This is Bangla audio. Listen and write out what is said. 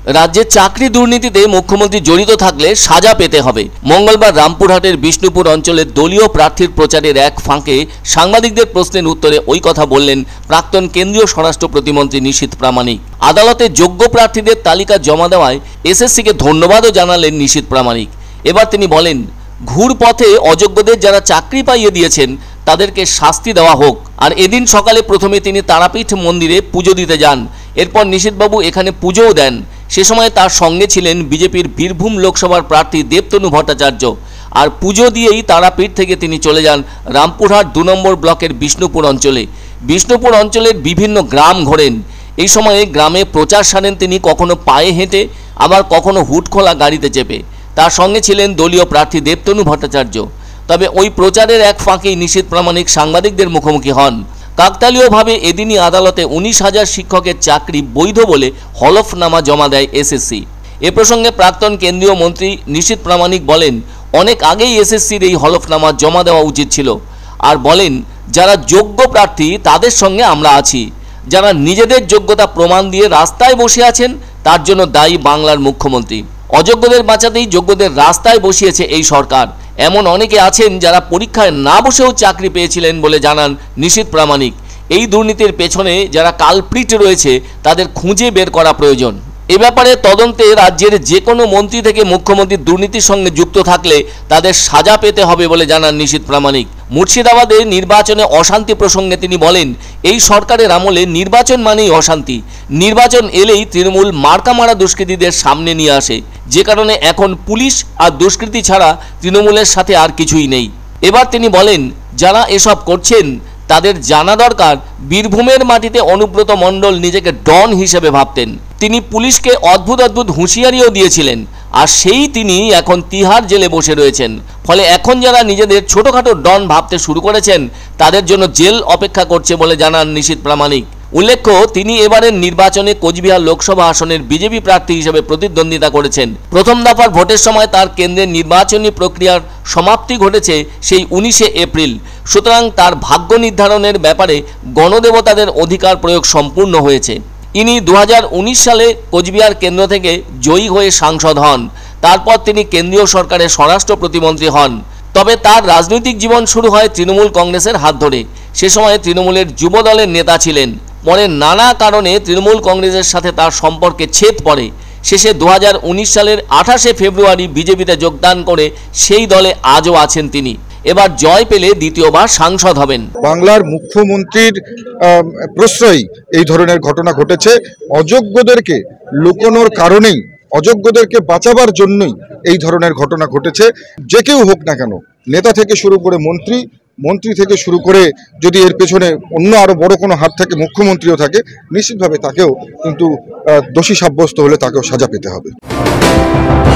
রাজ্যের চাকরি দুর্নীতিতে মুখ্যমন্ত্রী জড়িত থাকলে সাজা পেতে হবে। মঙ্গলবার রামপুরহাটের বিষ্ণুপুর অঞ্চলের দলীয় প্রার্থীর প্রচারের এক ফাঁকে সাংবাদিকদের প্রশ্নের উত্তরে ওই কথা বললেন প্রাক্তন কেন্দ্রীয় স্বরাষ্ট্র প্রতিমন্ত্রী নিশীথ প্রামাণিক। আদালতে যোগ্য প্রার্থীদের তালিকা জমা দেওয়ায় এসএসসিকে ধন্যবাদও জানালেন নিশীথ প্রামাণিক। এবার তিনি বলেন, ঘুরপথে অযোগ্যদের যারা চাকরি পাইয়ে দিয়েছেন তাদেরকে শাস্তি দেওয়া হোক। আর এদিন সকালে প্রথমে তিনি তারাপীঠ মন্দিরে পুজো দিতে যান। এরপর নিশীথবাবু এখানে পুজোও দেন। সে সময় তার সঙ্গে ছিলেন বিজেপির বীরভূম লোকসভার প্রার্থী দেবতনু ভট্টাচার্য। আর পুজো দিয়েই তারাপীঠ থেকে তিনি চলে যান রামপুরহাট 2 নম্বর ব্লকের বিষ্ণুপুর অঞ্চলে। বিষ্ণুপুর অঞ্চলের বিভিন্ন গ্রাম ঘোরেন। এই সময়ে গ্রামে প্রচার সারেন তিনি, কখনো পায়ে হেঁটে, আবার কখনো হুটখোলা গাড়িতে চেপে। তার সঙ্গে ছিলেন দলীয় প্রার্থী দেবতনু ভট্টাচার্য। তবে ওই প্রচারের এক ফাঁকেই নিশীথ প্রামাণিক সাংবাদিকদের মুখোমুখি হন। কাকতালীয়ভাবে এদিনই আদালতে 19,000 শিক্ষকের চাকরি বৈধ বলে হলফনামা জমা দেয় এসএসসি। এ প্রসঙ্গে প্রাক্তন কেন্দ্রীয় মন্ত্রী নিশীথ প্রামাণিক বলেন, অনেক আগেই এসএসসির এই হলফনামা জমা দেওয়া উচিত ছিল। আর বলেন, যারা যোগ্য প্রার্থী তাদের সঙ্গে আমরা আছি। যারা নিজেদের যোগ্যতা প্রমাণ দিয়ে রাস্তায় বসে আছেন তার জন্য দায়ী বাংলার মুখ্যমন্ত্রী। অযোগ্যদের বাঁচাতেই যোগ্যদের রাস্তায় বসিয়েছে এই সরকার। এমন অনেকে আছেন যারা পরীক্ষায় না বসেও চাকরি পেয়েছিলেন বলে জানান নিশীথ প্রামাণিক। এই দুর্নীতির পেছনে যারা কালপ্রিট রয়েছে তাদের খুঁজে বের করা প্রয়োজন। এ ব্যাপারে তদন্তে রাজ্যের যে কোনো মন্ত্রী থেকে মুখ্যমন্ত্রী দুর্নীতির সঙ্গে যুক্ত থাকলে তাদের সাজা পেতে হবে বলে জানান নিশীথ প্রামাণিক। মুর্শিদাবাদে নির্বাচনে অশান্তি প্রসঙ্গে তিনি বলেন, এই সরকারের আমলে নির্বাচন মানেই অশান্তি। নির্বাচন এলেই তৃণমূল মার্কামারা দুষ্কৃতীদের সামনে নিয়ে আসে, যে কারণে এখন পুলিশ আর দুষ্কৃতী ছাড়া তৃণমূলের সাথে আর কিছুই নেই। এবার তিনি বলেন, যারা এসব করছেন তাদের জানা দরকার বীরভূমের মাটিতে অনুব্রত মণ্ডল নিজেকে ডন হিসেবে ভাবতেন। তিনি পুলিশকে অদ্ভুত অদ্ভুত হুঁশিয়ারিও দিয়েছিলেন। আর সেই তিনি এখন তিহার জেলে বসে রয়েছেন। ফলে এখন যারা নিজেদের ছোটোখাটো ডন ভাবতে শুরু করেছেন তাদের জন্য জেল অপেক্ষা করছে বলে জানান নিশীথ প্রামাণিক। উল্লেখ্য, তিনি এবারের নির্বাচনে কোচবিহার লোকসভা আসনের বিজেপি প্রার্থী হিসেবে প্রতিদ্বন্দ্বিতা করেছেন। প্রথম দফার ভোটের সময় তার কেন্দ্রের নির্বাচনী প্রক্রিয়ার সমাপ্তি ঘটেছে সেই 19শে এপ্রিল। সুতরাং তার ভাগ্য নির্ধারণের ব্যাপারে গণদেবতাদের অধিকার প্রয়োগ সম্পূর্ণ হয়েছে। ইনি 2019 সালে কোচবিহার কেন্দ্র থেকে জয়ী হয়ে সাংসদ হন। তারপর তিনি কেন্দ্রীয় সরকারের স্বরাষ্ট্র প্রতিমন্ত্রী হন। তবে তার রাজনৈতিক জীবন শুরু হয় তৃণমূল কংগ্রেসের হাত ধরে। সে সময় তৃণমূলের যুব দলের নেতা ছিলেন। পরে নানা কারণে তৃণমূল কংগ্রেসের সাথে তার সম্পর্কে ছেদ পড়ে। শেষে 2019 সালের 28শে ফেব্রুয়ারি বিজেপিতে যোগদান করে সেই দলে আজও আছেন তিনি। এবার জয় পেলে দ্বিতীয়বার সাংসদ হবেন। বাংলার মুখ্যমন্ত্রীর প্রশ্রয়ই এই ধরনের ঘটনা ঘটেছে। অযোগ্যদেরকে লুকোনোর কারণেই, অযোগ্যদেরকে বাঁচাবার জন্যই এই ধরনের ঘটনা ঘটেছে। যে কেউ হোক না কেন, নেতা থেকে শুরু করে মন্ত্রী থেকে শুরু করে, যদি এর পেছনে অন্য আরো বড় কোনো হাত থাকে, মুখ্যমন্ত্রীও থাকে, নিশ্চিতভাবে তাকেও কিন্তু দোষী সাব্যস্ত হলে তাকেও সাজা পেতে হবে।